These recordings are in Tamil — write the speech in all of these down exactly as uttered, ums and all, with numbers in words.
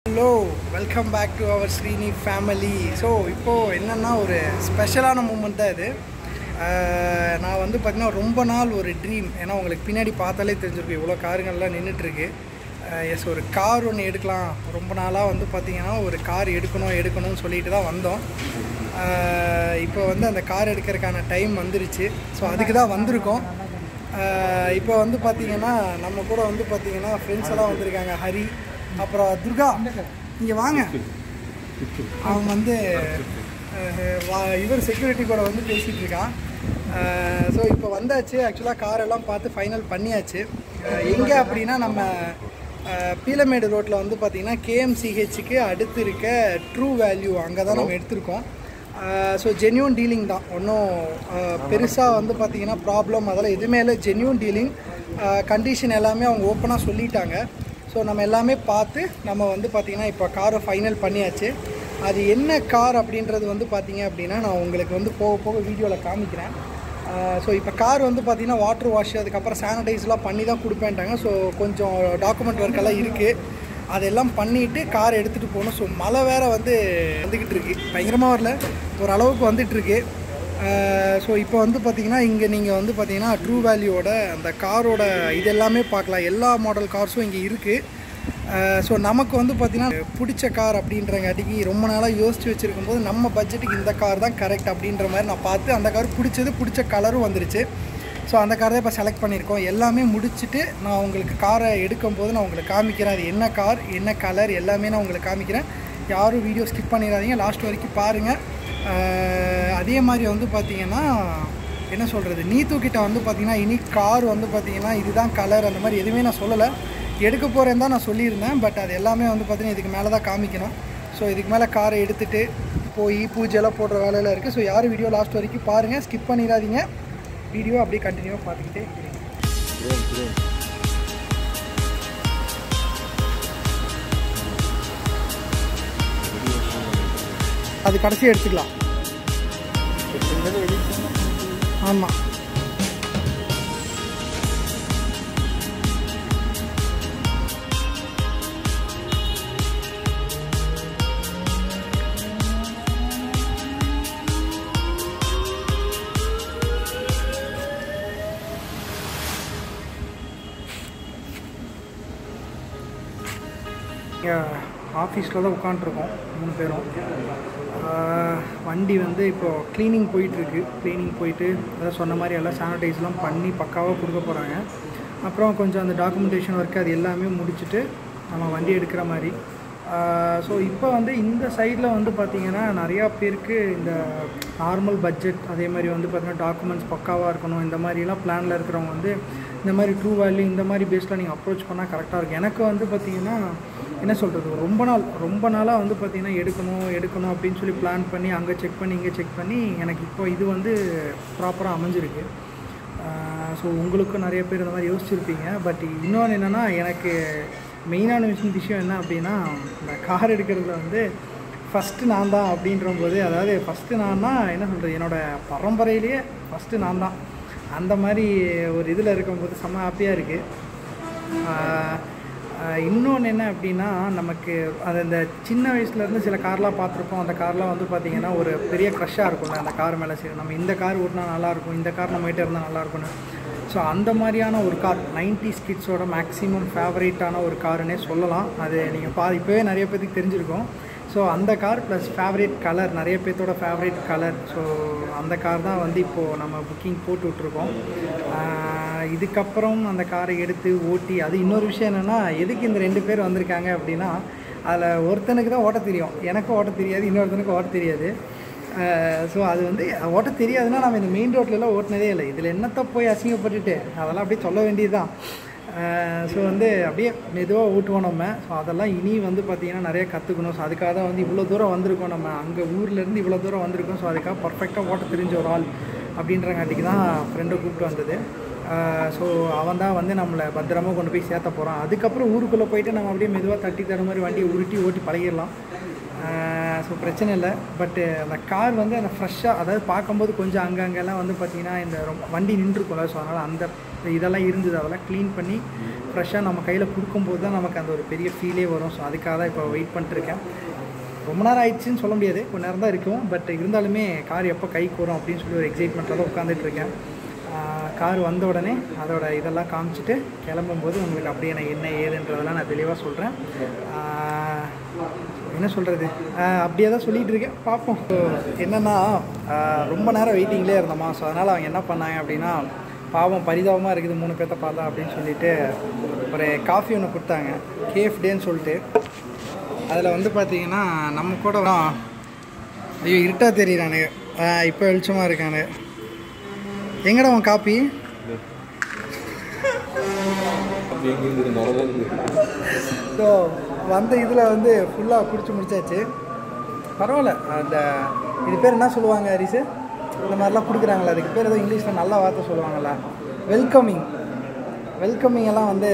Hello, welcome back to our Srini family. So, இப்போ என்னன்னா ஒரு ஸ்பெஷலான மூமெண்ட் தான் இது. நான் வந்து பார்த்தீங்கன்னா ரொம்ப நாள் ஒரு ட்ரீம். ஏன்னா உங்களுக்கு பின்னாடி பார்த்தாலே தெரிஞ்சிருக்கும் இவ்வளோ காருங்கள்லாம் நின்றுட்டுருக்கு. எஸ் ஒரு கார் ஒன்று எடுக்கலாம். ரொம்ப நாளாக வந்து பார்த்திங்கன்னா ஒரு கார் எடுக்கணும் எடுக்கணும்னு சொல்லிட்டு தான் வந்தோம். இப்போ வந்து அந்த கார் எடுக்கிறதுக்கான டைம் வந்துருச்சு. ஸோ அதுக்கு தான் வந்திருக்கோம். இப்போ வந்து பார்த்திங்கன்னா நம்ம கூட வந்து பார்த்திங்கன்னா ஃப்ரெண்ட்ஸ் எல்லாம் வந்திருக்காங்க. ஹரி, அப்புறம் துர்கா, இங்கே வாங்க. அவன் வந்து இவர் செக்யூரிட்டி கூட வந்து பேசிகிட்டு இருக்கான். ஸோ இப்போ வந்தாச்சு. ஆக்சுவலாக காரெல்லாம் பார்த்து ஃபைனல் பண்ணியாச்சு. எங்கே அப்படின்னா நம்ம பீலமேடு ரோட்டில் வந்து பார்த்திங்கன்னா கேஎம்சிஹெச்சுக்கு அடுத்து இருக்க ட்ரூ வேல்யூ அங்கே தான் நம்ம எடுத்திருக்கோம். ஸோ ஜென்யூன் டீலிங் தான், ஒன்றும் பெருசாக வந்து பார்த்திங்கன்னா ப்ராப்ளம் அதெல்லாம் எதுவுமே இல்லை. ஜென்யூன் டீலிங், கண்டிஷன் எல்லாமே அவங்க ஓப்பனாக சொல்லிட்டாங்க. ஸோ நம்ம எல்லாமே பார்த்து நம்ம வந்து பார்த்திங்கன்னா இப்போ காரை ஃபைனல் பண்ணியாச்சு. அது என்ன கார் அப்படின்றது வந்து பார்த்திங்க அப்படின்னா நான் உங்களுக்கு வந்து போக போக வீடியோவில் காமிக்கிறேன். ஸோ இப்போ கார் வந்து பார்த்திங்கன்னா வாட்டர் வாஷ் அதுக்கப்புறம் சானிடைஸ்லாம் பண்ணி தான் கொடுப்பேன்ட்டாங்க. ஸோ கொஞ்சம் டாக்குமெண்ட் ஒர்க்கெல்லாம் இருக்குது, அதெல்லாம் பண்ணிவிட்டு கார் எடுத்துகிட்டு போகணும். ஸோ மழை வேறு வந்து வந்துக்கிட்டு இருக்குது, பயங்கரமாக வரல, ஓரளவுக்கு வந்துட்டுருக்கு. ஸோ இப்போ வந்து பார்த்திங்கன்னா இங்கே நீங்கள் வந்து பார்த்திங்கன்னா ட்ரூ வேல்யூவோட அந்த காரோட இது எல்லாமே பார்க்கலாம். எல்லா மாடல் கார்ஸும் இங்கே இருக்குது. ஸோ நமக்கு வந்து பார்த்திங்கன்னா பிடிச்ச கார் அப்படின்றங்காட்டிக்கு ரொம்ப நாளாக யோசித்து வச்சுருக்கும் போது நம்ம பட்ஜெட்டுக்கு இந்த கார் தான் கரெக்ட் அப்படின்ற மாதிரி நான் பார்த்து அந்த கார் பிடிச்சது, பிடிச்ச கலரும் வந்துருச்சு. ஸோ அந்த கார் தான் இப்போ செலக்ட் பண்ணியிருக்கோம். எல்லாமே முடிச்சுட்டு நான் உங்களுக்கு காரை எடுக்கும்போது நான் உங்களுக்கு காமிக்கிறேன். அது என்ன கார், என்ன கலர் எல்லாமே நான் உங்களுக்கு காமிக்கிறேன். யாரும் வீடியோ ஸ்கிப் பண்ணிடாதீங்க, லாஸ்ட் வரைக்கும் பாருங்கள். அதே மாதிரி வந்து பார்த்திங்கன்னா என்ன சொல்கிறது, நீத்துக்கிட்ட வந்து பார்த்திங்கன்னா இனி கார் வந்து பார்த்திங்கன்னா இதுதான் கலர் அந்த மாதிரி எதுவுமே நான் சொல்லலை. எடுக்க போகிறேன்னு தான் நான் சொல்லியிருந்தேன். பட் அது எல்லாமே வந்து பார்த்திங்கன்னா இதுக்கு மேலே தான் காமிக்கணும். ஸோ இதுக்கு மேலே காரை எடுத்துகிட்டு போய் பூஜையெல்லாம் போடுற வேலையில் இருக்குது. ஸோ யாரும் வீடியோ லாஸ்ட் வரைக்கும் பாருங்கள், ஸ்கிப் பண்ணிடாதீங்க. வீடியோ அப்படியே கண்டினியூவாக பார்த்துக்கிட்டே இருக்கீங்க. அது கடைசியாக எடுத்துக்கலாம். ஆமாம், ஆஃபீஸில் தான் உட்காண்ட்ருக்கோம் மூணு பேரும். வண்டி வந்து இப்போது க்ளீனிங் போயிட்டுருக்கு. க்ளீனிங் போயிட்டு அதான் சொன்ன மாதிரி எல்லாம் சானிடைஸ்லாம் பண்ணி பக்காவாக கொடுக்க போகிறாங்க. அப்புறம் கொஞ்சம் அந்த டாக்குமெண்டேஷன் ஒர்க்கு அது எல்லாமே முடிச்சுட்டு நம்ம வண்டி எடுக்கிற மாதிரி. ஸோ இப்போ வந்து இந்த சைடில் வந்து பார்த்திங்கன்னா நிறையா பேருக்கு இந்த நார்மல் பட்ஜெட் அதே மாதிரி வந்து பார்த்திங்கன்னா டாக்குமெண்ட்ஸ் பக்காவாக இருக்கணும் இந்த மாதிரிலாம் பிளானில் இருக்கிறவங்க வந்து இந்த மாதிரி ட்ரூ வேல்யூ இந்த மாதிரி பேஸில் நீங்கள் அப்ரோச் பண்ணால் கரெக்டாக இருக்கும். எனக்கு வந்து பார்த்திங்கன்னா என்ன சொல்கிறது, ரொம்ப நாள் ரொம்ப நாளாக வந்து பார்த்திங்கன்னா எடுக்கணும் எடுக்கணும் அப்படின்னு சொல்லி பிளான் பண்ணி அங்கே செக் பண்ணி இங்கே செக் பண்ணி எனக்கு இப்போ இது வந்து ப்ராப்பராக அமைஞ்சிருக்கு. ஸோ உங்களுக்கும் நிறைய பேர் இந்த மாதிரி யோசிச்சுருப்பீங்க. பட் இன்னொன்று என்னென்னா எனக்கு மெயினான விஷயம் விஷயம் என்ன அப்படின்னா இந்த கார் எடுக்கிறதுல வந்து ஃபஸ்ட்டு நான் தான் அப்படின்ற போது, அதாவது ஃபஸ்ட்டு நான் தான் என்ன சொல்கிறது, என்னோடய பரம்பரையிலேயே ஃபஸ்ட்டு நான் தான் அந்த மாதிரி ஒரு இதில் இருக்கும்போது செம்ம ஹாப்பியாக இருக்குது. இன்னொன்று என்ன அப்படின்னா நமக்கு அது அந்த சின்ன வயசுலேருந்து சில கார்லாம் பார்த்துருப்போம். அந்த கார்லாம் வந்து பார்த்திங்கன்னா ஒரு பெரிய க்ரஷ்ஷாக இருக்கும்ல அந்த கார் மேலே. சரி நம்ம இந்த கார் ஓட்டினா நல்லாயிருக்கும், இந்த கார் நம்மகிட்ட இருந்தால் நல்லாயிருக்கும்னு. ஸோ அந்த மாதிரியான ஒரு கார் நைன்டிஸ் கிட்ஸோட மேக்ஸிமம் ஃபேவரேட்டான ஒரு காருன்னே சொல்லலாம். அது நீங்கள் பா இப்போவே நிறைய பேருக்கு தெரிஞ்சிருக்கும். ஸோ அந்த கார் ப்ளஸ் ஃபேவரேட் கலர், நிறைய பேர்த்தோட ஃபேவரேட் கலர். ஸோ அந்த கார் தான் வந்து இப்போது நம்ம புக்கிங் போட்டு விட்ருக்கோம். இதுக்கப்புறம் அந்த காரை எடுத்து ஓட்டி, அது இன்னொரு விஷயம் என்னென்னா எதுக்கு இந்த ரெண்டு பேர் வந்திருக்காங்க அப்படின்னா அதில் ஒருத்தனுக்கு தான் ஓட்ட தெரியும், எனக்கும் ஓட்ட தெரியாது, இன்னொருத்தனுக்கு ஓட்ட தெரியாது. ஸோ அது வந்து ஓட்ட தெரியாதுன்னா நம்ம இந்த மெயின் ரோட்லலாம் ஓட்டினதே இல்லை. இதில் என்னத்தை போய் அசிங்கப்பட்டுட்டு அதெல்லாம் அப்படியே சொல்ல வேண்டியது தான். ஸோ வந்து அப்படியே மெதுவாக ஊட்டுவோம் நம்ம. ஸோ அதெல்லாம் இனி வந்து பார்த்திங்கன்னா நிறைய கற்றுக்கணும். ஸோ அதுக்காக தான் வந்து இவ்வளோ தூரம் வந்திருக்கோம். நம்ம அங்கே ஊர்லேருந்து இவ்வளோ தூரம் வந்திருக்கோம். ஸோ அதுக்காக பர்ஃபெக்டாக ஓட்ட தெரிஞ்ச ஒரு ஆள் அப்படின்றங்காட்டிக்கு தான் ஃப்ரெண்டை கூப்பிட்டு வந்தது. ஸோ அவன் தான் வந்து நம்மளை பத்திரமாக கொண்டு போய் சேர்த்த போகிறான். அதுக்கப்புறம் ஊருக்குள்ளே போயிட்டு நம்ம அப்படியே மெதுவாக தட்டி தர மாதிரி வண்டியை உருட்டி ஓட்டி பழகிடலாம். ஸோ பிரச்சனை இல்லை. பட்டு அந்த கார் வந்து அந்த ஃப்ரெஷ்ஷாக, அதாவது பார்க்கும்போது கொஞ்சம் அங்கங்கெல்லாம் வந்து பார்த்திங்கன்னா இந்த ரொம்ப வண்டி நின்றுருக்கும்ல. ஸோ அதனால் அந்த இதெல்லாம் இருந்தது, அதெல்லாம் க்ளீன் பண்ணி ஃப்ரெஷ்ஷாக நம்ம கையில் கொடுக்கும்போது தான் நமக்கு அந்த ஒரு பெரிய ஃபீலே வரும். ஸோ அதுக்காக தான் இப்போ வெயிட் பண்ணிட்டுருக்கேன். ரொம்ப நேரம் ஆயிடுச்சுன்னு சொல்ல முடியாது, கொஞ்சம் நேரம் தான் இருக்கும். பட் இருந்தாலுமே கார் எப்போ கைக்கு வரும் அப்படின்னு சொல்லி ஒரு எக்ஸைட்மெண்ட்டில் தான் உட்காந்துட்ருக்கேன். கார் வந்த உடனே அதோட இதெல்லாம் காமிச்சிட்டு கிளம்பும்போது உங்களுக்கு அப்படியே நான் என்ன ஏதுன்றதெல்லாம் நான் தெளிவாக சொல்கிறேன். என்ன சொல்கிறது, அப்படியே தான் சொல்லிகிட்டு இருக்கேன், பார்ப்போம். ஸோ என்னென்னா ரொம்ப நேரம் வெயிட்டிங்லேயே இருந்தோமா, ஸோ அதனால் அவங்க என்ன பண்ணாங்க அப்படின்னா, பாவம் பரிதாபமாக இருக்குது மூணு பேர்த்த பார்த்தா அப்படின்னு சொல்லிட்டு ஒரு காஃபி ஒன்று கொடுத்தாங்க, கேஃப் டேன்னு சொல்லிட்டு. அதில் வந்து பார்த்தீங்கன்னா நம்ம கூட ஐயோ இருட்டாக தெரியுறானுங்க, இப்போ வெளிச்சமாக இருக்கானு. எங்கடா உன் காப்பி? ஸோ வந்த இதில் வந்து ஃபுல்லாக குடிச்சு முடிச்சாச்சு. பரவாயில்ல. அந்த இது பேர் என்ன சொல்லுவாங்க ஹரிசு, இந்த மாதிரிலாம் கொடுக்குறாங்களா, அதுக்கு பேர் ஏதோ இங்கிலீஷில் நல்ல வார்த்தை சொல்லுவாங்களா, வெல்கமிங். வெல்கமிங் எல்லாம் வந்து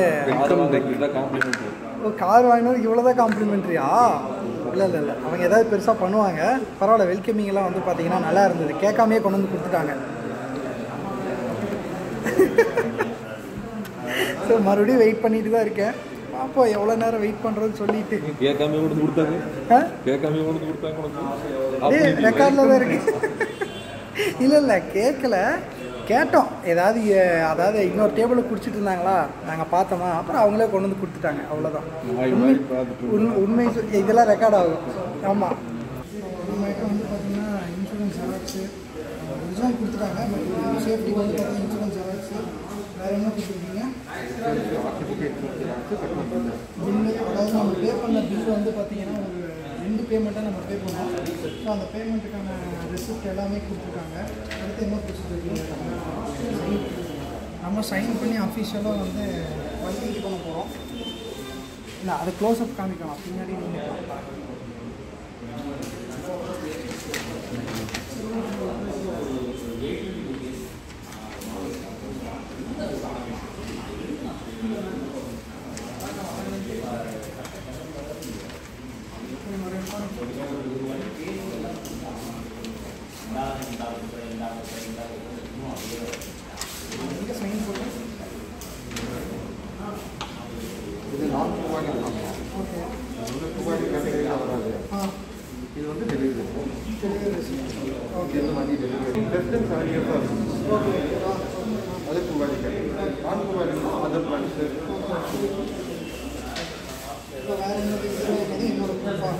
கார் வாங்கினது இவ்வளோதான் காம்ப்ளிமெண்ட்ரியா? இல்லை இல்லை இல்லை அவங்க ஏதாவது பெருசாக பண்ணுவாங்க. பரவாயில்ல, வெல்கமிங் எல்லாம் வந்து பார்த்தீங்கன்னா நல்லா இருந்தது, கேட்காமையே கொண்டு வந்து கொடுத்துட்டாங்க. ஸோ மறுபடியும் வெயிட் பண்ணிட்டு தான் இருக்கேன், பார்ப்போம் எவ்வளோ நேரம் வெயிட் பண்ணுறதுன்னு சொல்லிட்டு. கேட்காம கொண்டு கொடுத்தாங்க, கேட்காம கொண்டு கொடுத்தாங்க, ஏ ரெக்கார்டில் தான் இருக்கு. இல்லை இல்லை கேட்கல, கேட்டோம் ஏதாவது, அதாவது இன்னொரு டேபிளில் குடிச்சிட்டு இருந்தாங்களா, நாங்கள் பார்த்தோமா, அப்புறம் அவங்களே கொண்டு வந்து கொடுத்துட்டாங்க, அவ்வளோதான். உண்மை உண்மை இதெல்லாம் ரெக்கார்ட் ஆகும். ஆமாம், நம்மகிட்ட வந்து பார்த்தீங்கன்னா இன்சூரன்ஸ் ஜெராக்ஸு ஒரிஜினல் கொடுத்துட்டாங்க. பட் சேஃப்டி வந்து பார்த்தீங்கன்னா இன்சூரன்ஸ் ஜெராக்ஸு வேறு என்ன கொடுத்துருக்கீங்க, பில்லு, அதாவது நம்ம பே பண்ண பில்லு வந்து பார்த்தீங்கன்னா ஒரு ரெண்டு பேமெண்ட்டாக நம்ம பே பண்ணோம். ஸோ அந்த பேமெண்ட்டுக்கான ரெசிப்ட் எல்லாமே கொடுத்துருக்காங்க. அடுத்து என்ன ப்ரொசீஜர், நம்ம சைன் பண்ணி அஃபிஷியலாக வந்து வங்கிக்கு பண்ண போகிறோம். இல்லை அதை க்ளோஸ்அப் காமிக்கலாம், பின்னாடி நின்றுக்கலாம். இது வந்து delivery okay, less than seven years ஆகும். அது குவாலிட்டி கிடையாது, நான் குவாலிட்டி அதர் பிளான்ஸ். வேறு என்ன இன்னொரு ப்ரூஃபாக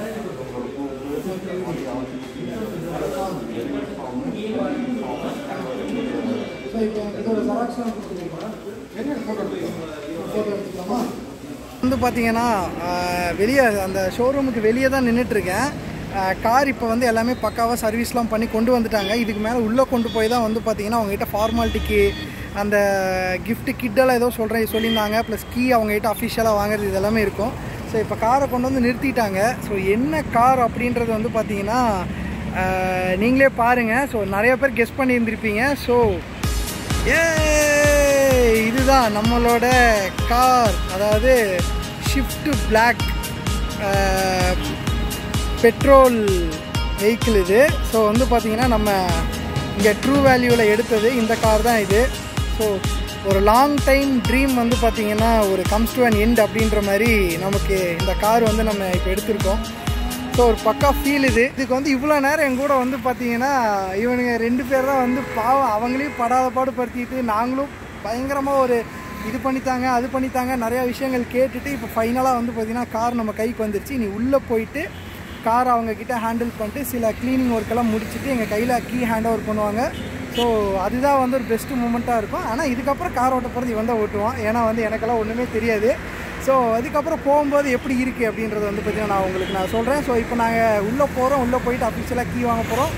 ஸோ இப்போ இதோட ஜெராக்ஸ்லாம் கொடுத்துருக்கீங்களா? ஃபோட்டோ எடுத்துக்கலாமா? வந்து பார்த்தீங்கன்னா வெளியே அந்த ஷோரூமுக்கு வெளியே தான் நின்றுட்டுருக்கேன். கார் இப்போ வந்து எல்லாமே பக்காவாக சர்வீஸ்லாம் பண்ணி கொண்டு வந்துட்டாங்க. இதுக்கு மேலே உள்ளே கொண்டு போய் தான் வந்து பார்த்தீங்கன்னா அவங்ககிட்ட ஃபார்மாலிட்டிக்கு அந்த கிஃப்ட் கிட்டெல்லாம் ஏதோ சொல்கிறேன் சொல்லியிருந்தாங்க, ப்ளஸ் கீ அவங்ககிட்ட அஃபிஷியலாக வாங்குறது இது எல்லாமே இருக்கும். ஸோ இப்போ காரை கொண்டு வந்து நிறுத்திட்டாங்க. ஸோ என்ன கார் அப்படின்றது வந்து பார்த்தீங்கன்னா நீங்களே பாருங்கள். ஸோ நிறைய பேர் கெஸ் பண்ணியிருந்திருப்பீங்க. ஸோ ஏ இதுதான் நம்மளோட கார், அதாவது ஷிஃப்ட் பிளாக் பெட்ரோல் வெஹிக்கிள் இது. ஸோ வந்து பார்த்திங்கன்னா நம்ம இங்கே ட்ரூ வேல்யூவில் எடுத்தது இந்த கார் தான் இது. ஸோ ஒரு லாங் டைம் ட்ரீம் வந்து பார்த்திங்கன்னா ஒரு கம்ஸ் டு அன் எண்ட் அப்படின்ற மாதிரி நமக்கு இந்த கார் வந்து நம்ம இப்போ எடுத்திருக்கோம். ஸோ ஒரு பக்கா ஃபீல் இது. இதுக்கு வந்து இவ்வளோ நேரம் எங்கூட வந்து பார்த்திங்கன்னா இவனுங்க ரெண்டு பேர் தான் வந்து பாவம் அவங்களையும் படாத பாடுபடுத்திட்டு நாங்களும் பயங்கரமாக ஒரு இது பண்ணித்தாங்க அது பண்ணித்தாங்க நிறையா விஷயங்கள் கேட்டுட்டு இப்போ ஃபைனலாக வந்து பார்த்திங்கன்னா கார் நம்ம கைக்கு வந்துருச்சு. நீ உள்ளே போயிட்டு கார் அவங்கக்கிட்ட ஹேண்டில் பண்ணிட்டு சில க்ளீனிங் ஒர்க்கெல்லாம் முடிச்சுட்டு எங்கள் கையில் கீ ஹேண்ட் ஓவர் பண்ணுவாங்க. ஸோ அதுதான் வந்து ஒரு பெஸ்ட்டு மூமெண்ட்டாக இருக்கும். ஆனால் இதுக்கப்புறம் கார் ஓட்ட போகிறது இவன் தான் ஓட்டுவான், ஏன்னா வந்து எனக்கெல்லாம் ஒன்றுமே தெரியாது. ஸோ அதுக்கப்புறம் போகும்போது எப்படி இருக்குது அப்படின்றத வந்து பார்த்திங்கன்னா நான் உங்களுக்கு நான் சொல்கிறேன். ஸோ இப்போ நாங்கள் உள்ளே போகிறோம், உள்ளே போயிட்டு அஃபிஷியலாக கீ வாங்க போகிறோம்.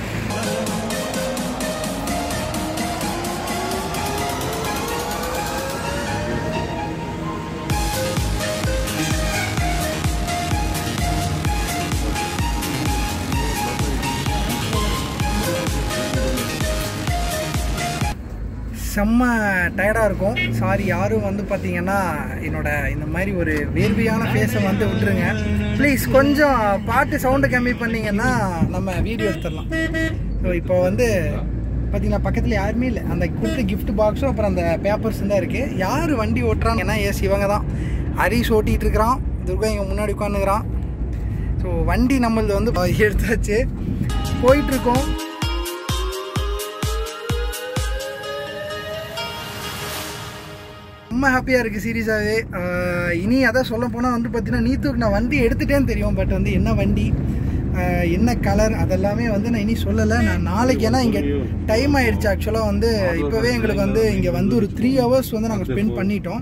செம்ம டயர்டாக இருக்கும். சாரி யாரும் வந்து பார்த்தீங்கன்னா என்னோட இந்த மாதிரி ஒரு வேர்வையான ஃபேஸை வந்து விட்டுருங்க ப்ளீஸ். கொஞ்சம் பாட்டு சவுண்டு கம்மி பண்ணிங்கன்னா நம்ம வீடியோ எடுத்துடலாம். ஸோ இப்போ வந்து பார்த்தீங்கன்னா பக்கத்தில் யாருமே இல்லை. அந்த கொடுத்த கிஃப்ட் பாக்ஸும் அப்புறம் அந்த பேப்பர்ஸ் தான் இருக்குது. யார் வண்டி ஓட்டுறாங்க ஏன்னா எஸ் இவங்க தான். ஹரிஷ் ஓட்டிகிட்டு இருக்கிறான், துர்கா இங்கே முன்னாடி உட்காந்துக்கிறான். ஸோ வண்டி நம்மளது வந்து எடுத்தாச்சு, போயிட்டுருக்கோம். ரொம்ப ஹாப்பியாக இருக்குது சீரியஸாகவே. இனி அதான் சொல்ல போனால் வந்து பார்த்தீங்கன்னா நீத்துக்கு நான் வண்டி எடுத்துகிட்டேன்னு தெரியும். பட் வந்து என்ன வண்டி என்ன கலர் அதெல்லாமே வந்து நான் இனி சொல்லலை. நான் நாளைக்கு ஏன்னா இங்கே டைம் ஆகிடுச்சு. ஆக்சுவலாக வந்து இப்போவே எங்களுக்கு வந்து இங்கே வந்து ஒரு த்ரீ ஹவர்ஸ் வந்து நாங்கள் ஸ்பெண்ட் பண்ணிட்டோம்.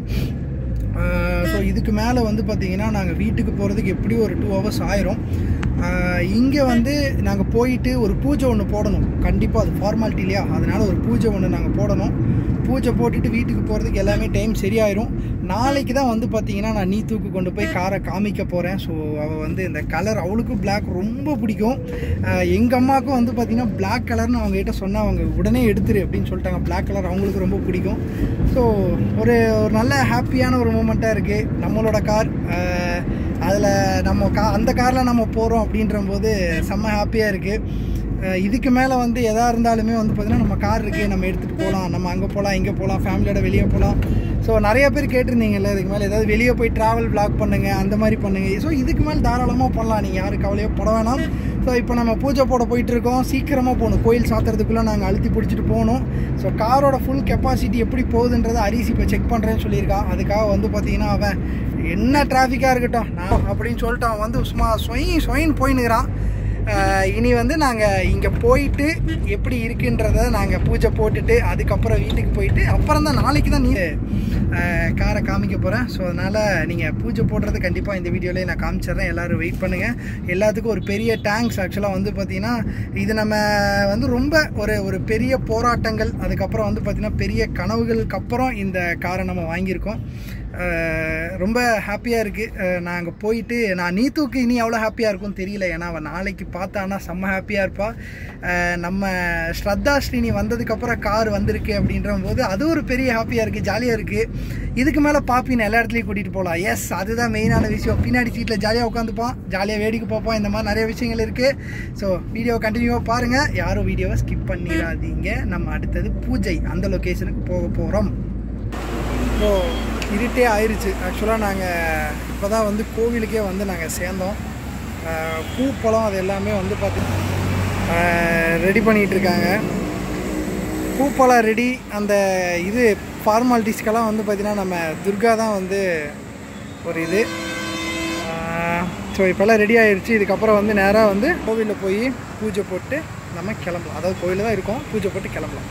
ஸோ இதுக்கு மேலே வந்து பார்த்திங்கன்னா நாங்கள் வீட்டுக்கு போகிறதுக்கு எப்படியும் ஒரு டூ ஹவர்ஸ் ஆயிரும். இங்கே வந்து நாங்கள் போயிட்டு ஒரு பூஜை ஒன்று போடணும், கண்டிப்பாக அது ஃபார்மாலிட்டி இல்லையா, அதனால் ஒரு பூஜை ஒன்று நாங்கள் போடணும். பூஜை போட்டுட்டு வீட்டுக்கு போகிறதுக்கு எல்லாமே டைம் சரியாயிரும். நாளைக்கு தான் வந்து பார்த்திங்கன்னா நான் நீத்துக்கு கொண்டு போய் காரை காமிக்க போகிறேன். ஸோ அவள் வந்து இந்த கலர் அவளுக்கும் பிளாக் ரொம்ப பிடிக்கும். எங்கள் அம்மாவுக்கும் வந்து பார்த்திங்கன்னா பிளாக் கலர்னு அவங்ககிட்ட சொன்னால் அவங்க உடனே எடுத்துரு அப்படின்னு சொல்லிட்டாங்க. பிளாக் கலர் அவங்களுக்கு ரொம்ப பிடிக்கும். ஸோ ஒரு ஒரு நல்ல ஹாப்பியான ஒரு மூமெண்ட்டாக இருக்குது. நம்மளோட கார் அதில் நம்ம கா அந்த காரில் நம்ம போகிறோம் அப்படின்ற போது செம்ம ஹாப்பியாக இருக்குது. இதுக்கு மேலே வந்து எதாக இருந்தாலுமே வந்து பார்த்திங்கன்னா நம்ம கார் இருக்குது, நம்ம எடுத்துகிட்டு போகலாம், நம்ம அங்கே போகலாம் இங்கே போகலாம், ஃபேமிலியோட வெளியே போகலாம். ஸோ நிறைய பேர் கேட்டிருந்தீங்கல்ல இதுக்கு மேலே ஏதாவது வெளியே போய் ட்ராவல் வ்ளாக் பண்ணுங்கள் அந்த மாதிரி பண்ணுங்கள். ஸோ இதுக்கு மேலே தாராளமாக பண்ணலாம், நீங்கள் யாரும் கவலையோ பட வேணாம். ஸோ இப்போ நம்ம பூஜை போட போயிட்டுருக்கோம், சீக்கிரமாக போகணும், கோயில் சாத்துறதுக்குள்ளே நாங்கள் அழுத்தி பிடிச்சிட்டு போகணும். ஸோ காரோட ஃபுல் கெப்பாசிட்டி எப்படி போகுதுன்றதை அரிசி இப்போ செக் பண்ணுறேன்னு சொல்லியிருக்கான். அதுக்காக வந்து பார்த்திங்கன்னா அவன் என்ன டிராஃபிக்காக இருக்கட்டும் நான் அப்படின்னு சொல்லிட்டு அவன் வந்து சும்மா சொயின் சொயின் போயின்னுக்கிறான். இனி வந்து நாங்கள் இங்கே போயிட்டு எப்படி இருக்குன்றத நாங்கள் பூஜை போட்டுட்டு அதுக்கப்புறம் வீட்டுக்கு போயிட்டு அப்புறம் தான் நாளைக்கு தான் நீ காரை காமிக்க போகிறேன். ஸோ அதனால் நீங்கள் பூஜை போடுறது கண்டிப்பாக இந்த வீடியோலேயே நான் காமிச்சிட்றேன். எல்லோரும் வெயிட் பண்ணுங்கள். எல்லாத்துக்கும் ஒரு பெரிய தேங்க்ஸ். ஆக்சுவலாக வந்து பார்த்திங்கன்னா இது நம்ம வந்து ரொம்ப ஒரு ஒரு பெரிய போராட்டங்கள் அதுக்கப்புறம் வந்து பார்த்திங்கன்னா பெரிய கனவுகளுக்கு அப்புறம் இந்த காரை நம்ம வாங்கியிருக்கோம். ரொம்ப ஹாப்பியாக இருக்குது. நான் அங்கே போயிட்டு நான் நீத்துக்கு இனி எவ்வளோ ஹாப்பியாக இருக்கும்னு தெரியல. ஏன்னா அவன் நாளைக்கு பார்த்தானா செம்ம ஹாப்பியாக இருப்பாள். நம்ம ஸ்ரத்தா ஸ்ரீனி வந்ததுக்கப்புறம் கார் வந்திருக்கு அப்படின்ற போது அது ஒரு பெரிய ஹாப்பியாக இருக்குது, ஜாலியாக இருக்குது. இதுக்கு மேலே பாப்பின்னு எல்லா இடத்துலையும் கூட்டிகிட்டு போகலாம். எஸ் அதுதான் மெயினான விஷயம். பின்னாடி சீட்டில் ஜாலியாக உட்காந்துப்பான், ஜாலியாக வேடிக்கை பார்ப்போம். இந்த மாதிரி நிறைய விஷயங்கள் இருக்குது. ஸோ வீடியோ கண்டினியூவாக பாருங்கள், யாரும் வீடியோவை ஸ்கிப் பண்ணிடாதீங்க. நம்ம அடுத்தது பூஜை அந்த லொக்கேஷனுக்கு போக போகிறோம். ஸோ இருட்டே ஆயிடுச்சு. ஆக்சுவலாக நாங்கள் இப்போ தான் வந்து கோவிலுக்கே வந்து நாங்கள் சேர்ந்தோம். பூ பழம் அது எல்லாமே வந்து பார்த்திங்கன்னா ரெடி பண்ணிகிட்ருக்காங்க. பூப்பழம் ரெடி. அந்த இது ஃபார்மாலிட்டிஸ்க்கெல்லாம் வந்து பார்த்திங்கன்னா நம்ம துர்கா தான் வந்து ஒரு இது. ஸோ இப்போல்லாம் ரெடி ஆகிடுச்சு. இதுக்கப்புறம் வந்து நேராக வந்து கோவிலில் போய் பூஜை போட்டு நம்ம கிளம்பலாம். அதாவது கோவிலில் தான் இருக்கோம், பூஜை போட்டு கிளம்பலாம்.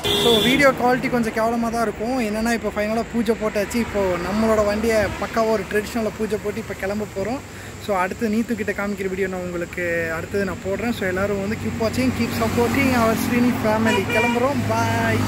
ஸோ வீடியோ குவாலிட்டி கொஞ்சம் கேவலமாக தான் இருக்கும். என்னென்னா இப்போ ஃபைனலாக பூஜை போட்டாச்சு. இப்போது நம்மளோட வண்டியை பக்காவாக ஒரு ட்ரெடிஷ்னலில் பூஜை போட்டு இப்போ கிளம்ப போகிறோம். ஸோ அடுத்து நீத்துக்கிட்ட காமிக்கிற வீடியோ நான் உங்களுக்கு அடுத்தது நான் போடுறேன். ஸோ எல்லோரும் வந்து கீப் வாட்சிங், keep supporting our Srini family. கிளம்புறோம். பாய்.